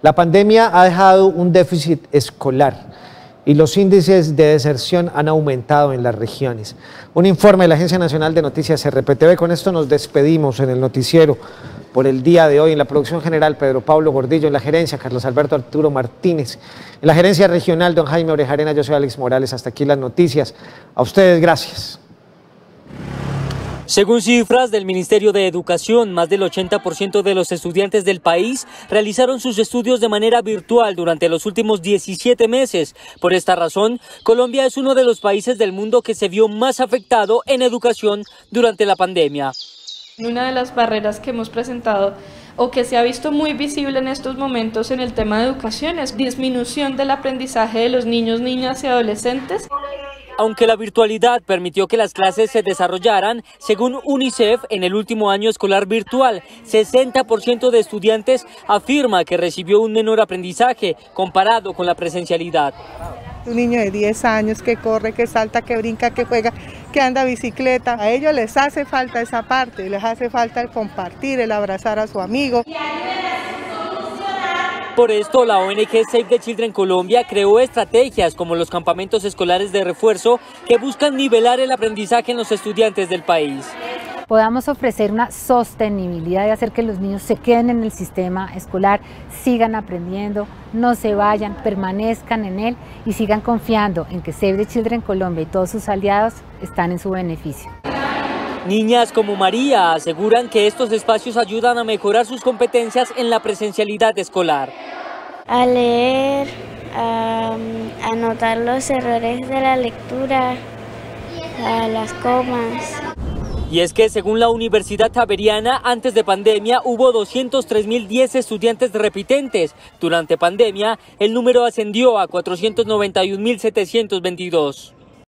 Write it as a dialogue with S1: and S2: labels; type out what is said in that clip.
S1: La pandemia ha dejado un déficit escolar y los índices de deserción han aumentado en las regiones. Un informe de la Agencia Nacional de Noticias RPTV. Con esto nos despedimos en el noticiero por el día de hoy. En la producción general, Pedro Pablo Gordillo; en la gerencia, Carlos Alberto Arturo Martínez; en la gerencia regional, don Jaime Orejarena. Yo soy Alex Morales. Hasta aquí las noticias. A ustedes, gracias.
S2: Según cifras del Ministerio de Educación, más del 80% de los estudiantes del país realizaron sus estudios de manera virtual durante los últimos 17 meses. Por esta razón, Colombia es uno de los países del mundo que se vio más afectado en educación durante la pandemia.
S3: Una de las barreras que hemos presentado o que se ha visto muy visible en estos momentos en el tema de educación es disminución del aprendizaje de los niños, niñas y adolescentes.
S2: Aunque la virtualidad permitió que las clases se desarrollaran, según UNICEF, en el último año escolar virtual, 60% de estudiantes afirma que recibió un menor aprendizaje comparado con la presencialidad.
S4: Un niño de 10 años que corre, que salta, que brinca, que juega, que anda bicicleta, a ellos les hace falta esa parte, les hace falta el compartir, el abrazar a su amigo.
S2: Por esto, la ONG Save the Children Colombia creó estrategias como los campamentos escolares de refuerzo que buscan nivelar el aprendizaje en los estudiantes del país.
S5: Podamos ofrecer una sostenibilidad de hacer que los niños se queden en el sistema escolar, sigan aprendiendo, no se vayan, permanezcan en él y sigan confiando en que Save the Children Colombia y todos sus aliados están en su beneficio.
S2: Niñas como María aseguran que estos espacios ayudan a mejorar sus competencias en la presencialidad escolar.
S6: A leer, a anotar los errores de la lectura, a las comas.
S2: Y es que según la Universidad Javeriana, antes de pandemia hubo 203.010 estudiantes repitentes. Durante pandemia, el número ascendió a 491.722.